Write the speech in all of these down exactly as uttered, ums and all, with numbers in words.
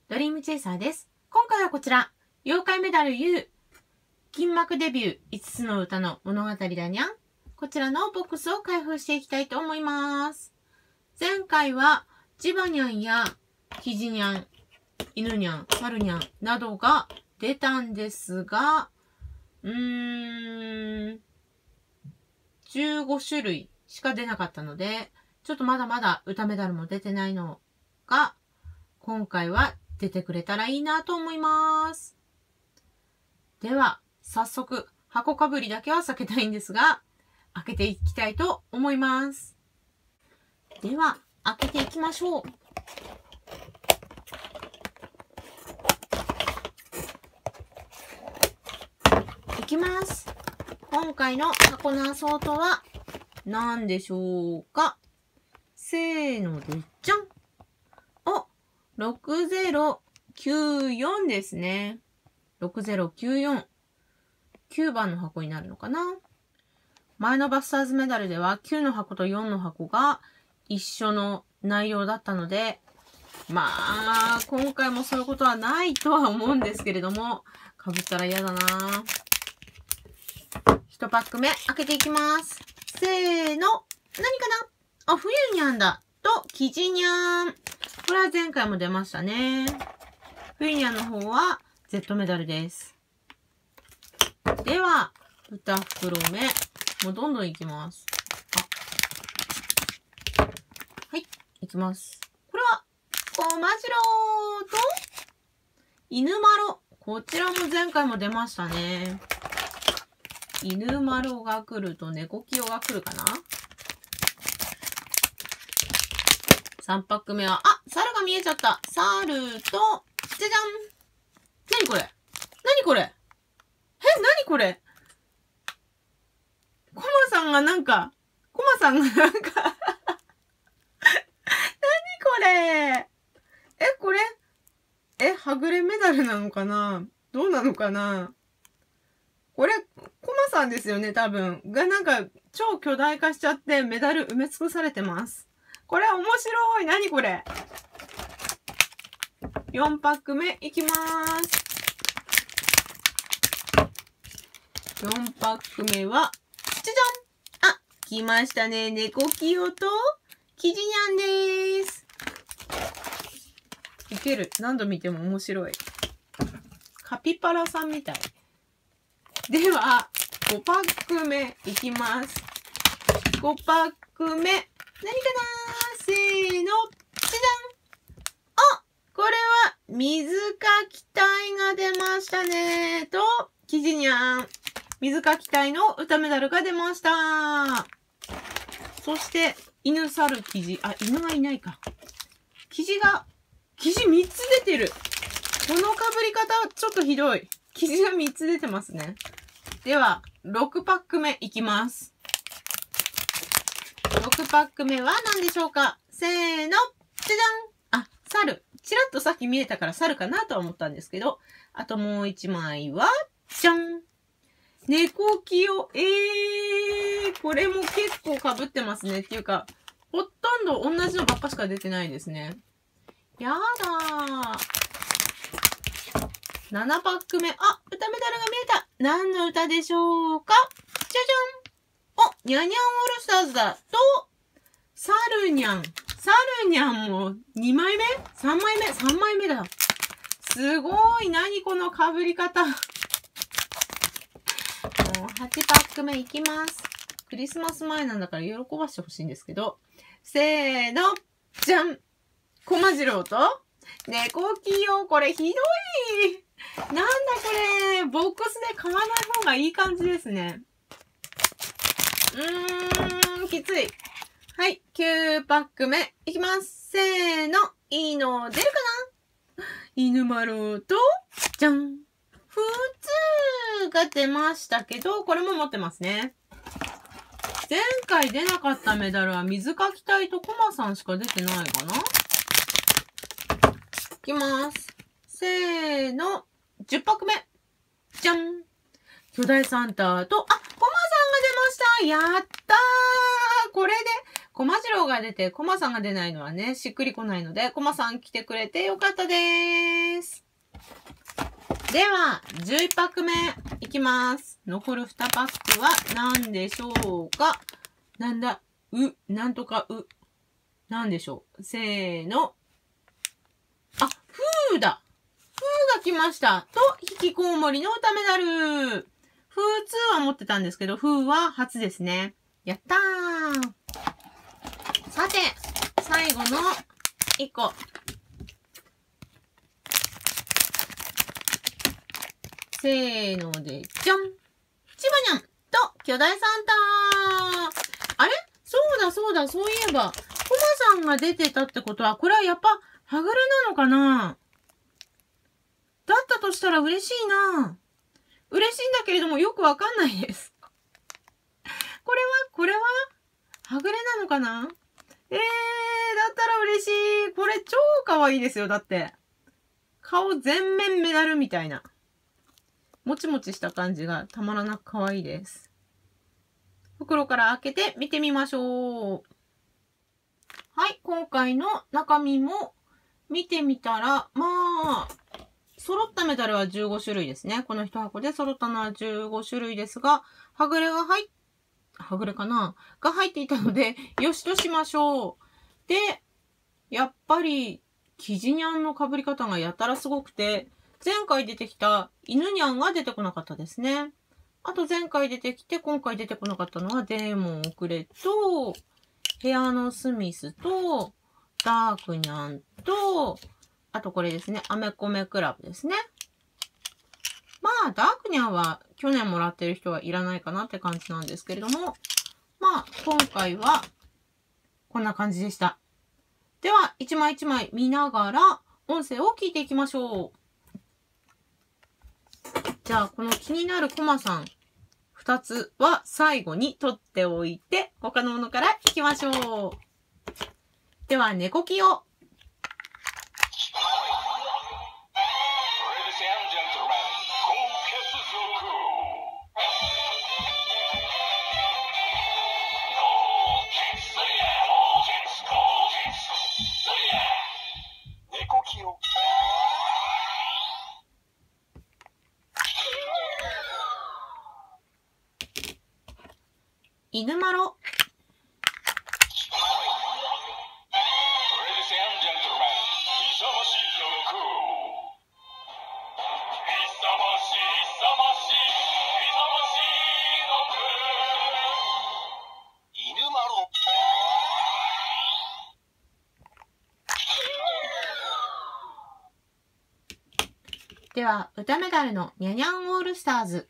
ドリームチェイサーです。今回はこちら、妖怪メダル U、金幕デビューいつつの歌の物語だにゃん。こちらのボックスを開封していきたいと思います。前回は、ジバニャンやキジニャン、犬ニャン、猿ニャンなどが出たんですが、うーん、じゅうごしゅるいしか出なかったので、ちょっとまだまだ歌メダルも出てないのが、今回は出てくれたらいいなと思います。では、早速、箱かぶりだけは避けたいんですが、開けていきたいと思います。では、開けていきましょう。いきます。今回の箱のアソートは何でしょうか。せーのでじゃん。お、ろくぜろきゅうよんですね。ろくぜろきゅうよん。きゅうばんの箱になるのかな。前のバスターズメダルではきゅうの箱とよんの箱が一緒の内容だったので、まあ、今回もそういうことはないとは思うんですけれども、被ったら嫌だな。いちパック目開けていきます。せーの。何かなあ、冬にゃんだ。と、キジニャン。これは前回も出ましたね。冬にゃんの方は Z メダルです。では、に袋目。もうどんどんいきます。あ。はい、いきます。これは、コマジローと、犬マロ。こちらも前回も出ましたね。犬マロが来ると猫キヨが来るかな。さんパック目は、あ、猿が見えちゃった。猿と、じゃじゃん。なにこれなにこれえ、なにこれコマさんがなんか、コマさんがなんかなにこれえ、これえ、はぐれメダルなのかなどうなのかなこれ、コマさんですよね、多分。がなんか、超巨大化しちゃってメダル埋め尽くされてます。これ面白い。なにこれ ?よんパック目いきまーす。よんパック目は、じゃじゃんあ、来ましたね。猫キヨと、キジニャンでーす。いける。何度見ても面白い。カピバラさんみたい。では、ごパック目いきます。ごパック目。何かなーせーの。じゃじゃんあ、これは、水かき隊が出ましたねー。と、キジニャン。水かき隊の歌メダルが出ました。そして、犬猿キジ。あ、犬がいないか。キジが、キジみっつ出てる。この被り方、ちょっとひどい。キジがみっつ出てますね。では、ろくパック目いきます。ろくパック目は何でしょうかせーの。じゃじゃんあ、猿。ちらっとさっき見えたから猿かなとは思ったんですけど、あともういちまいは、じゃん猫キヨ。えー、これも結構被ってますね。っていうか、ほとんど同じのばっかしか出てないですね。やだー。ななパック目。あ、歌メダルが見えた。何の歌でしょうかじゃじゃん。お、ニャニャンオールスターズだ。と、サルニャン。サルニャンもにまいめ ?さん 枚目 ?さん 枚目だ。すごい。何この被り方。もうはちパック目いきます。クリスマス前なんだから喜ばしてほしいんですけど。せーの。じゃん。コマジローと、猫キヨ。これひどい。なんだこれ。ボックスで買わない方がいい感じですね。うーん、きつい。はい、きゅうパック目いきます。せーの。いいの出るかな犬丸と、じゃん。普通が出ましたけど、これも持ってますね。前回出なかったメダルは水かき隊とコマさんしか出てないかな。いきます。せーの。じゅっパック目。じゃん。巨大サンタと、あ、コマさんが出ました。やったー。これで、 コマじろうが出て、コマさんが出ないのはね、しっくりこないので、コマさん来てくれてよかったです。では、じゅういちパック目いきます。残るにパックは何でしょうか？なんだ、う、なんとかう。なんでしょう。せーの。あ、ふーだ。ふーが来ました。と、引きこうもりの歌メダル。ふーには持ってたんですけど、ふーは初ですね。やったー。さて、最後のいっこ。せーので、じゃん。ちばにゃんと巨大サンタ。あれ？そうだそうだ、そういえば、コマさんが出てたってことは、これはやっぱ、はぐれなのかな？だったとしたら嬉しいな。嬉しいんだけれどもよくわかんないです。これは、これははぐれなのかな？えー、だったら嬉しい。これ超可愛いですよ、だって。顔全面メダルみたいな。もちもちした感じがたまらなく可愛いです。袋から開けて見てみましょう。はい、今回の中身も見てみたら、まあ、揃ったメダルはじゅうごしゅるいですね。この一箱で揃ったのはじゅうごしゅるいですが、はぐれが入っ、はぐれかなが入っていたので、よしとしましょう。で、やっぱり、キジニャンの被り方がやたらすごくて、前回出てきた犬ニャンが出てこなかったですね。あと前回出てきて、今回出てこなかったのはデーモン・オクレと、ヘアノ・スミスと、ダークニャンと、あとこれですね、アメコメクラブですね。まあ、ダークニャンは去年もらってる人はいらないかなって感じなんですけれども、まあ、今回はこんな感じでした。では、一枚一枚見ながら音声を聞いていきましょう。じゃあ、この気になるコマさん二つは最後に取っておいて、他のものからいきましょう。では、猫キを。犬マロ。では、歌メダルのニャニャンオールスターズ。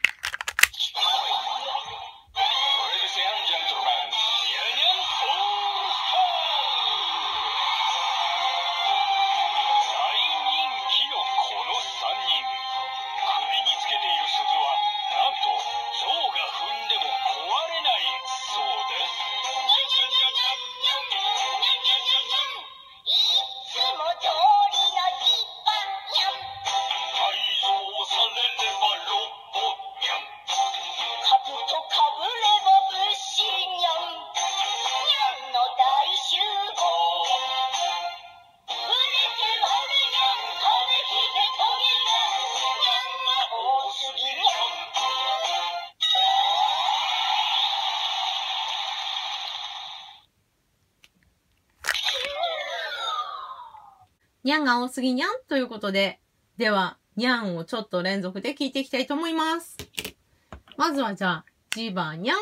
ニャンが多すぎニャンということで、では、ニャンをちょっと連続で聞いていきたいと思います。まずはじゃあ、ジバニャン。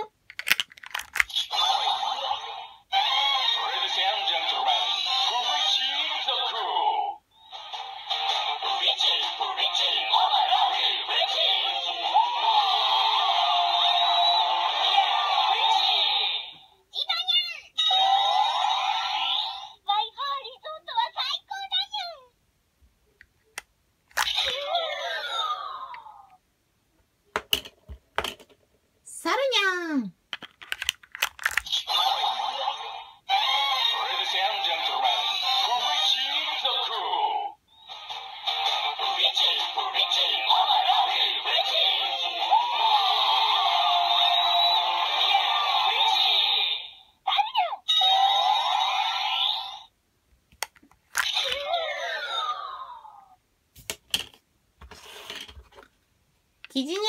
サルニャン。 キジニャン。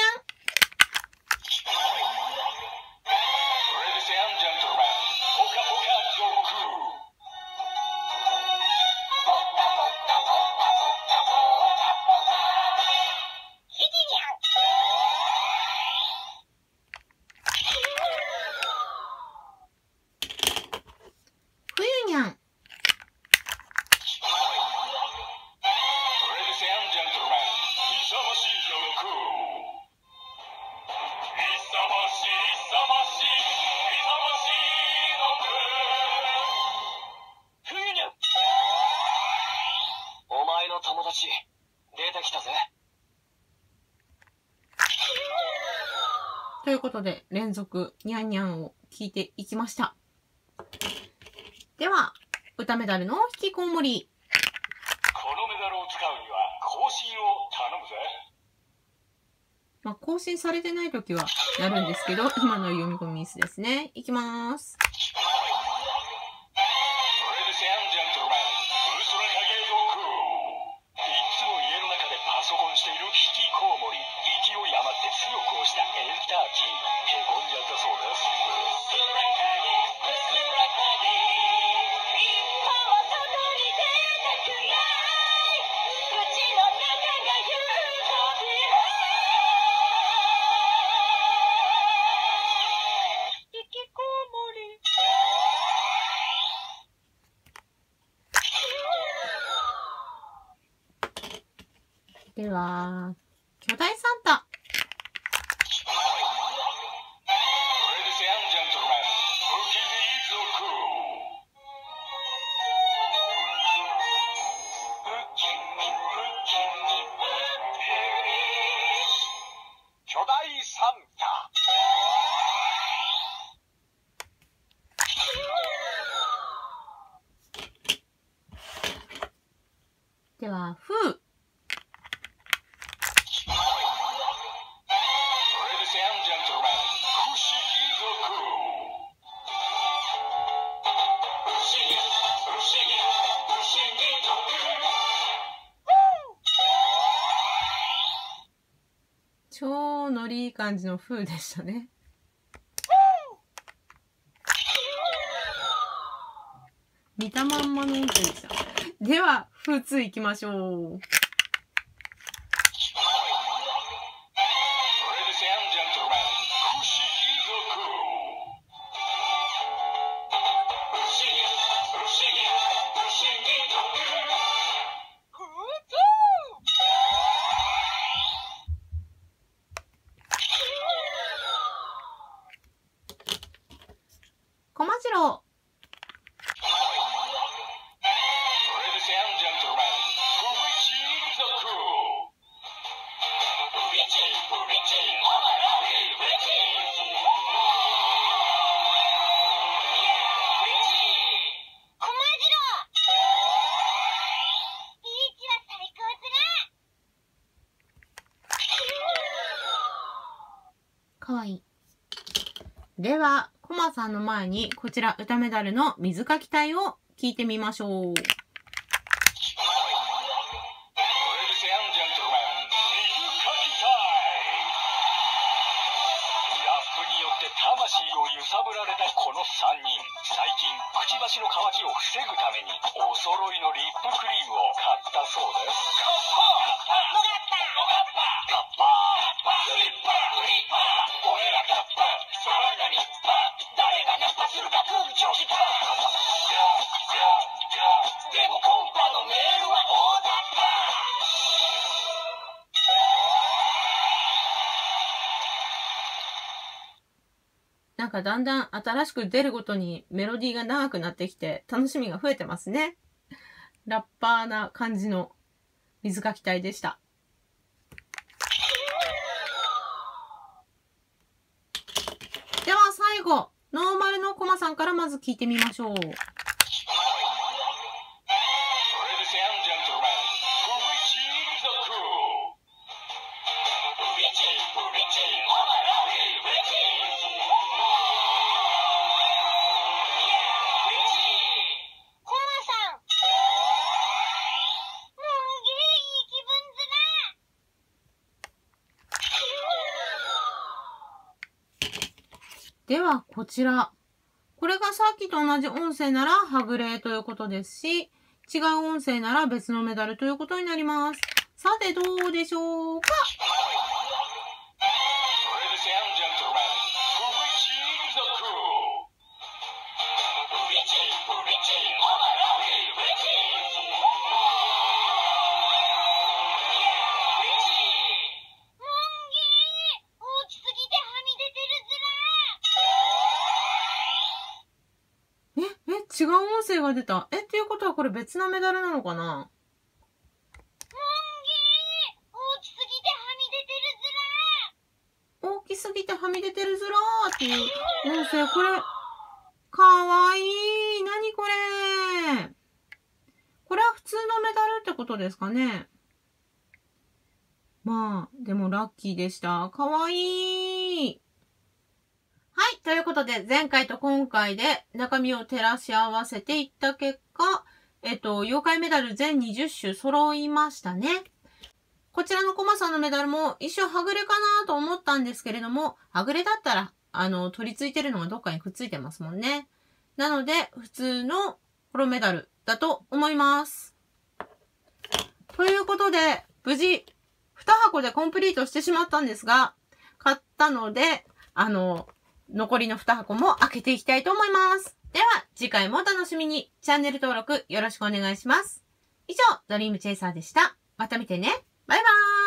冬にゃん。 お前の友達出てきたぜ。 ということで、連続ニャンニャンを聞いていきました。では、歌メダルの引きこもり。 このメダルを使うには更新を頼むぜ。 まあ、更新されてないときはやるんですけど、今の読み込みミスですね。いきまーす。 パソコンしている引きこもり、勢い余って強く押したエンターキー、へこんじゃったそうです。 では、巨大サンタ。 巨大サンタ。 では、フー。超ノリいい感じの風でしたね。見たまんまの音声でした。では、風ツー行きましょう。小町郎。かわいい。では、コマさんの前にこちら歌メダルの水かき隊を聞いてみましょう。 魂を揺さぶられたこのさんにん、最近くちばしの渇きを防ぐためにお揃いのリップクリームを買ったそうです。カッパーカッパースリッパースリッパー俺らカッパーさらがリッパー誰がナンパするか空気を切ったでもコンパのメールは大雑把。 なんかだんだん新しく出るごとにメロディーが長くなってきて楽しみが増えてますね。ラッパーな感じの水かき隊でした。では最後、ノーマルのコマさんからまず聞いてみましょう。 では、こちら。これがさっきと同じ音声ならはぐれということですし、違う音声なら別のメダルということになります。さて、どうでしょうか？え、え、違う音声が出た。え、っていうことはこれ別のメダルなのかな？大きすぎてはみ出てるずらーっていう音声。これ、かわいい。なにこれ。これは普通のメダルってことですかね。まあ、でもラッキーでした。かわいい。はい。ということで、前回と今回で中身を照らし合わせていった結果、えっと、妖怪メダル全にじゅっ種揃いましたね。こちらのコマさんのメダルも一瞬はぐれかなと思ったんですけれども、はぐれだったら、あの、取り付いてるのがどっかにくっついてますもんね。なので、普通のホロメダルだと思います。ということで、無事、に箱でコンプリートしてしまったんですが、買ったので、あの、残りのに箱も開けていきたいと思います。では、次回もお楽しみに。チャンネル登録よろしくお願いします。以上、ドリームチェイサーでした。また見てね。バイバーイ。